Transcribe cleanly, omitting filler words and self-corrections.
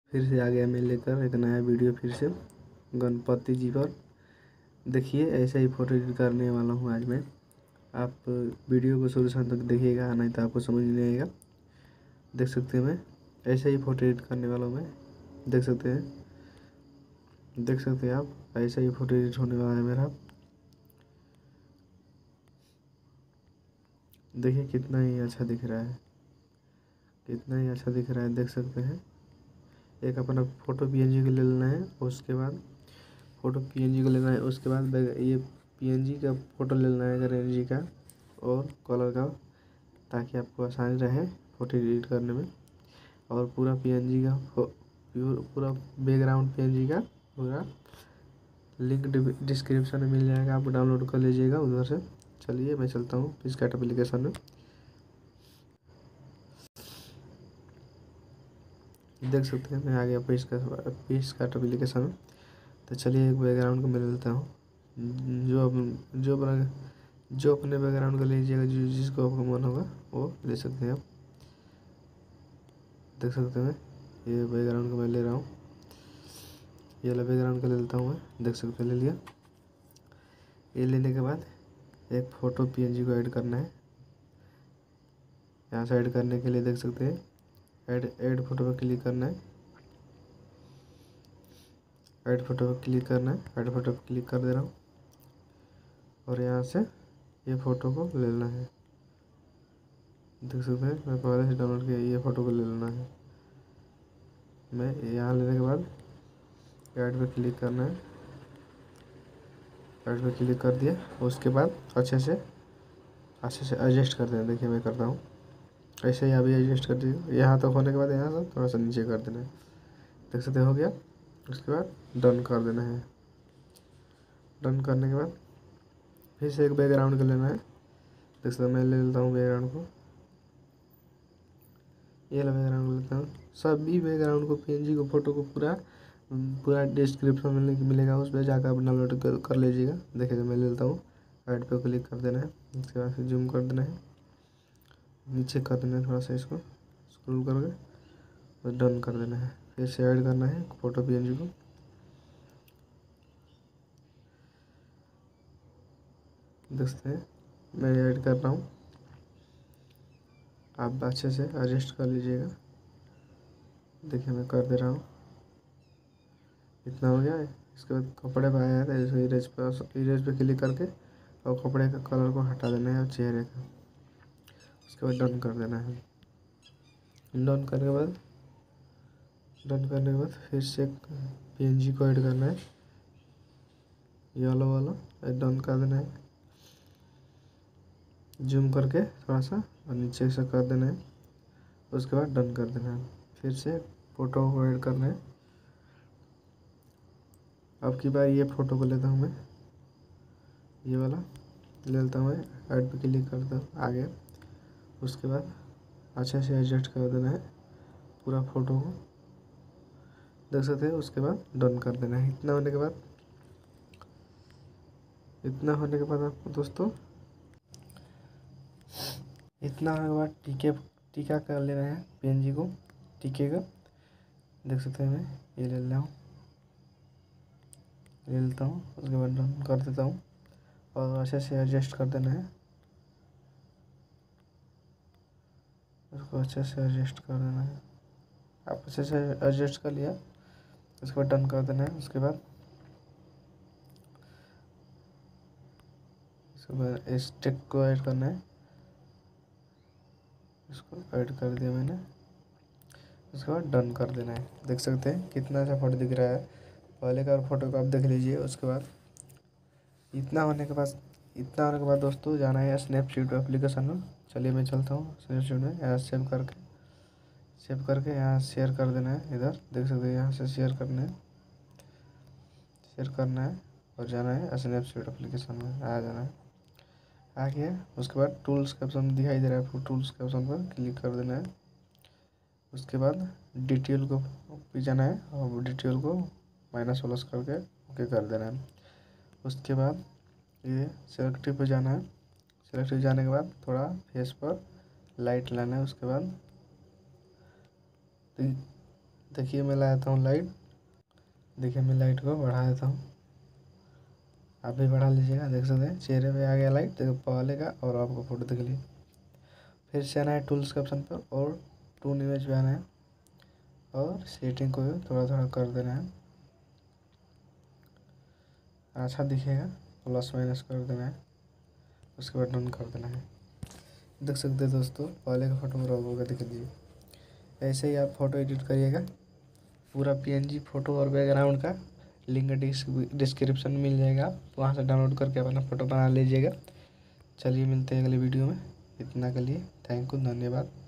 फिर से आ गया मैं लेकर एक नया वीडियो फिर से गणपति जी पर। देखिए ऐसा ही फ़ोटो एडिट करने वाला हूँ आज मैं। आप वीडियो को शुरू से अंत तक देखिएगा, नहीं तो आपको समझ नहीं आएगा। देख सकते हैं मैं ऐसा ही फ़ोटो एडिट करने वाला हूँ मैं। देख सकते हैं आप, ऐसा ही फ़ोटो एडिट होने वाला है मेरा। देखिए कितना ही अच्छा दिख रहा है, कितना ही अच्छा दिख रहा है। देख सकते हैं एक अपना फ़ोटो PNG को ले लेना है, उसके बाद फ़ोटो PNG को लेना है, उसके बाद ये PNG का फ़ोटो ले लेना है गणेश जी का और कलर का, ताकि आपको आसानी रहे फ़ोटो एडिट करने में। और पूरा PNG का पूरा बैकग्राउंड PNG का पूरा लिंक डिस्क्रिप्शन में मिल जाएगा, आप डाउनलोड कर लीजिएगा उधर से। चलिए मैं चलता हूँ पिक्सकार्ट एप्लीकेशन में। देख सकते हैं मैं आ गया पिक्सकार्ट एप्लीकेशन में। तो चलिए एक बैकग्राउंड को मैं ले लेता हूँ, जो अपने बैकग्राउंड को लीजिएगा, जिसको आपको मन होगा वो ले सकते हैं आप। देख सकते हैं ये बैकग्राउंड को मैं ले रहा हूँ, ये वाला बैकग्राउंड को ले लेता हूँ मैं। देख सकते हैं ले लिया। ये लेने के बाद एक फ़ोटो PNG को ऐड करना है। यहाँ से ऐड करने के लिए देख सकते हैं ऐड फोटो पर क्लिक करना है, ऐड फोटो पर क्लिक करना है। ऐड फोटो पर क्लिक कर दे रहा हूँ और यहाँ से ये फ़ोटो को ले लेना है। देख सकते हैं मैं पहले से डाउनलोड किया, ये फ़ोटो को ले लेना है। मैं यहाँ लेने के बाद ऐड पे क्लिक करना है, ऐड पे क्लिक कर दिया। उसके बाद अच्छे से एडजस्ट कर देना। देखिए मैं करता हूँ ऐसे ही, अभी एडजस्ट कर दीजिए। यहाँ तक होने के बाद यहाँ से थोड़ा सा नीचे कर देना है। देख सकते हो गया। उसके बाद डन कर देना है। डन करने के बाद फिर से एक बैकग्राउंड को लेना है। देख सकते मैं ले लेता हूँ बैकग्राउंड को, ये वाला बैकग्राउंड लेता हूँ। सभी बैकग्राउंड को PNG को फ़ोटो को पूरा डिस्क्रिप्शन में मिलेगा, उस पर जाकर आप डाउनलोड कर लीजिएगा। देखिए मैं ले लेता हूँ, ऐड पे क्लिक कर देना है। उसके बाद फिर जूम कर देना है, नीचे कर देना है थोड़ा सा, इसको स्क्रॉल करके और डन कर देना है। फिर से ऐड करना है फ़ोटो PNG को। देख सकते हैं मैं ऐड कर रहा हूँ, आप अच्छे से एडजस्ट कर लीजिएगा। देखिए मैं कर दे रहा हूँ, इतना हो गया है। इसके बाद कपड़े पर आया था, इरेज पे क्लिक करके और कपड़े का कलर को हटा देना है और चेहरे का। उसके बाद डन कर देना है। डन करने के बाद फिर से PNG को ऐड करना है, येलो वाला डन कर देना है। जूम करके थोड़ा सा और नीचे से कर देना है। उसके बाद डन कर देना है। फिर से फ़ोटो को ऐड करना है। अब की बार ये फ़ोटो को लेता हूँ मैं, ये वाला ले लेता हूँ मैं। ऐड पे क्लिक करता हूँ, आ गया। उसके बाद अच्छे से एडजस्ट कर देना है पूरा फ़ोटो को। देख सकते हैं। उसके बाद डन कर देना है। इतना होने के बाद आपको दोस्तों, इतना होने के बाद टीका कर लेना है PNG को, टीके का। देख सकते हैं मैं ये ले लेता हूँ। उसके बाद डन कर देता हूँ और अच्छे से एडजस्ट कर देना है, उसको अच्छे से एडजस्ट कर देना है। आप अच्छे से एडजस्ट कर लिया, उसके बाद डन कर देना है। उसके बाद इस टेक को ऐड करना है, इसको ऐड कर दिया मैंने। उसके बाद डन कर देना है। देख सकते हैं कितना अच्छा फ़ोटो दिख रहा है। पहले का फ़ोटो को आप देख लीजिए। उसके बाद इतना होने के बाद दोस्तों जाना है स्नैपचैट एप्लीकेशन में। चलिए मैं चलता हूँ स्नैपचैट में। यहाँ सेव करके यहाँ शेयर कर देना है। इधर देख सकते हैं, यहाँ से शेयर करना है और जाना है स्नैपचैट एप्लीकेशन में। आ जाना है, आ गया। उसके बाद टूल्स का ऑप्शन दिखाई दे रहा है, आपको टूल्स के ऑप्शन पर क्लिक कर देना है। उसके बाद डिटेल को भी जाना है और डिटेल को माइनस प्लस करके ओके कर देना है। उसके बाद ये सेलेक्टिव पे जाना है। सेलेक्टिव जाने के बाद थोड़ा फेस पर लाइट लाना है। उसके बाद देखिए मैं लाया था हूँ लाइट। देखिए मैं लाइट को बढ़ा देता हूँ, आप भी बढ़ा लीजिएगा। देख सकते हैं चेहरे पे आ गया लाइट, देखो पहले का और आपको फ़ोटो दिख ली। फिर से आना है टूल्स के ऑप्शन पर और टून इमेज पे आना है और सेटिंग को थोड़ा थोड़ा कर देना है, अच्छा दिखेगा। प्लस माइनस कर देना है, उसके बाद डन कर देना है। देख सकते हैं दोस्तों पहले का फोटो रॉब होगा, देख लीजिए। ऐसे ही आप फ़ोटो एडिट करिएगा। पूरा पीएनजी फ़ोटो और बैकग्राउंड का लिंक डिस्क्रिप्शन में मिल जाएगा, वहाँ से डाउनलोड करके अपना फ़ोटो बना लीजिएगा। चलिए मिलते हैं अगले वीडियो में, इतना के लिए थैंक यू, धन्यवाद।